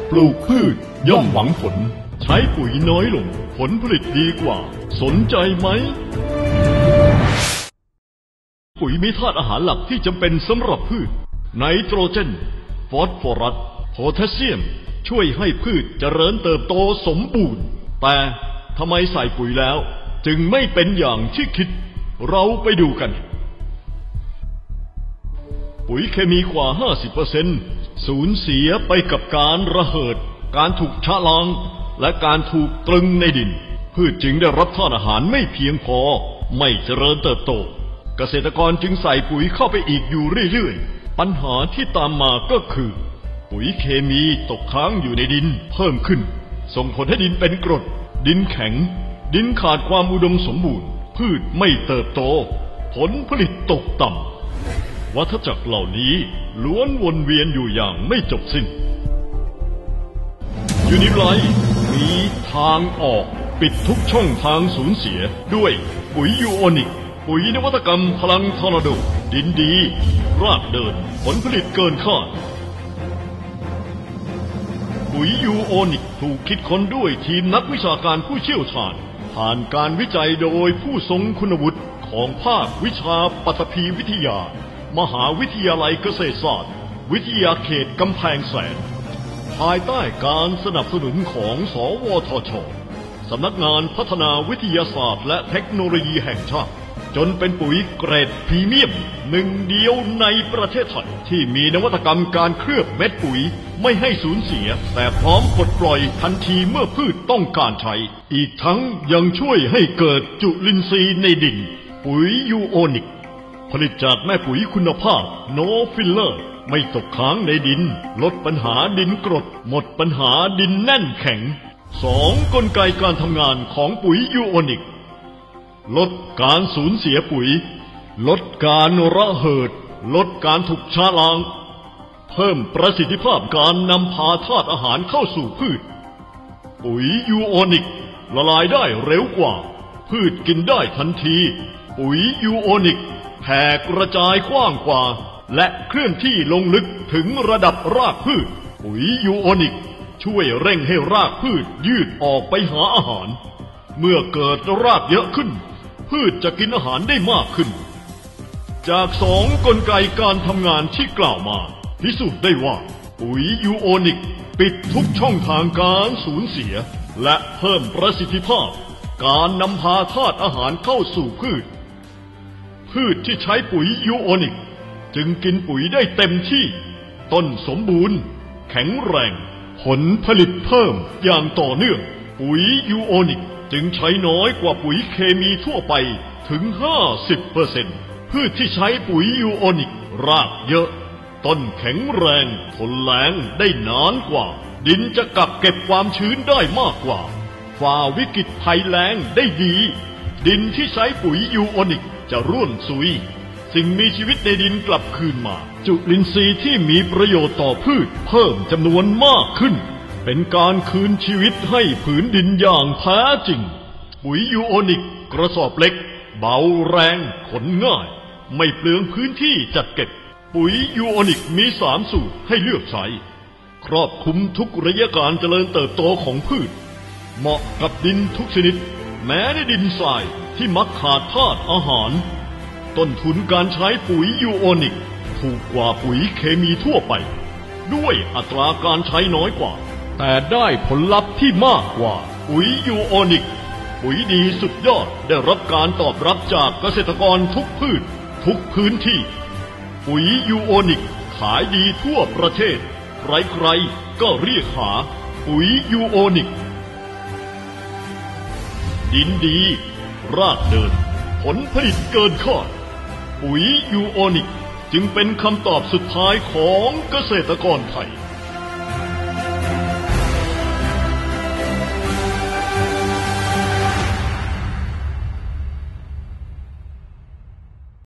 ปลูกพืชย่อมหวังผลใช้ปุ๋ยน้อยลงผลผลิตดีกว่าสนใจไหมปุ๋ยมีธาตุอาหารหลักที่จำเป็นสำหรับพืชไนโตรเจนฟอสฟอรัสโพแทสเซียมช่วยให้พืชเจริญเติบโตสมบูรณ์แต่ทำไมใส่ปุ๋ยแล้วจึงไม่เป็นอย่างที่คิดเราไปดูกันปุ๋ยเคมีกว่า 50% สูญเสียไปกับการระเหิดการถูกชะล้างและการถูกตรึงในดินพืชจึงได้รับธาตุอาหารไม่เพียงพอไม่เจริญเติบโตเกษตรกรจึงใส่ปุ๋ยเข้าไปอีกอยู่เรื่อยๆปัญหาที่ตามมาก็คือปุ๋ยเคมีตกค้างอยู่ในดินเพิ่มขึ้นส่งผลให้ดินเป็นกรดดินแข็งดินขาดความอุดมสมบูรณ์พืชไม่เติบโตผลผลิตตกต่ำวัฏจักรเหล่านี้ล้วนวนเวียนอยู่อย่างไม่จบสิ้นยูนิไลท์มีทางออกปิดทุกช่องทางสูญเสียด้วยปุ๋ยยูโอนิกปุ๋ยนวัตกรรมพลังทอร์นาโดดินดีรากเดินผลผลิตเกินคาดปุ๋ยยูโอนิกถูกคิดค้นด้วยทีมนักวิชาการผู้เชี่ยวชาญผ่านการวิจัยโดยผู้ทรงคุณวุฒิของภาควิชาปฐพีวิทยามหาวิทยาลัยเกษตรศาสตร์วิทยาเขตกำแพงแสนภายใต้การสนับสนุนของสวทช.สำนักงานพัฒนาวิทยาศาสตร์และเทคโนโลยีแห่งชาติจนเป็นปุ๋ยเกรดพรีเมียมหนึ่งเดียวในประเทศไทยที่มีนวัตกรรมการเคลือบเม็ดปุ๋ยไม่ให้สูญเสียแต่พร้อมปลดปล่อยทันทีเมื่อพืชต้องการใช้อีกทั้งยังช่วยให้เกิดจุลินทรีย์ในดินปุ๋ยยูโอนิกผลิตจากแม่ปุ๋ยคุณภาพโนฟิลเลอร์ไม่ตกค้างในดินลดปัญหาดินกรดหมดปัญหาดินแน่นแข็ง2 กลไกการทำงานของปุ๋ยยูโอนิกลดการสูญเสียปุ๋ยลดการระเหิดลดการถูกชะล้างเพิ่มประสิทธิภาพการนำพาธาตุอาหารเข้าสู่พืชปุ๋ยยูโอนิกละลายได้เร็วกว่าพืชกินได้ทันทีปุ๋ยยูโอนิกแผ่กระจายกว้างกว่าและเคลื่อนที่ลงลึกถึงระดับรากพืชปุ๋ยยูโอนิกช่วยเร่งให้รากพืชยืดออกไปหาอาหารเมื่อเกิดรากเยอะขึ้นพืชจะกินอาหารได้มากขึ้นจาก2 กลไกการทำงานที่กล่าวมาพิสูจน์ได้ว่าปุ๋ยยูโอนิกปิดทุกช่องทางการสูญเสียและเพิ่มประสิทธิภาพการนำพาธาตุอาหารเข้าสู่พืชที่ใช้ปุ๋ยยูโอนิกจึงกินปุ๋ยได้เต็มที่ต้นสมบูรณ์แข็งแรงผลผลิตเพิ่มอย่างต่อเนื่องปุ๋ยยูโอนิกจึงใช้น้อยกว่าปุ๋ยเคมีทั่วไปถึง 50% พืชที่ใช้ปุ๋ยยูโอนิกรากเยอะต้นแข็งแรงทนแล้งได้นานกว่าดินจะกักเก็บความชื้นได้มากกว่าฝ่าวิกฤตภัยแล้งได้ดีดินที่ใช้ปุ๋ยยูโอนิกจะร่วนซุยสิ่งมีชีวิตในดินกลับคืนมาจุลินทรีย์ที่มีประโยชน์ต่อพืชเพิ่มจำนวนมากขึ้นเป็นการคืนชีวิตให้ผืนดินอย่างแท้จริงปุ๋ยยูโอนิกกระสอบเล็กเบาแรงขนง่ายไม่เปลืองพื้นที่จัดเก็บปุ๋ยยูโอนิกมี3 สูตรให้เลือกใช้ครอบคลุมทุกระยะการเจริญเติบโตของพืชเหมาะกับดินทุกชนิดแม้ในดินทรายที่มักขาดธาตุอาหารต้นทุนการใช้ปุ๋ยยูโอนิกถูกกว่าปุ๋ยเคมีทั่วไปด้วยอัตราการใช้น้อยกว่าแต่ได้ผลลัพธ์ที่มากกว่าปุ๋ยยูโอนิกปุ๋ยดีสุดยอดได้รับการตอบรับจากเกษตรกรทุกพืชทุกพื้นที่ปุ๋ยยูโอนิกขายดีทั่วประเทศใครๆก็เรียกหาปุ๋ยยูโอนิกดินดีรากเดินผลผลิตเกินคาดปุ๋ยยูโอนิกจึงเป็นคำตอบสุดท้ายของเกษตรกรไทย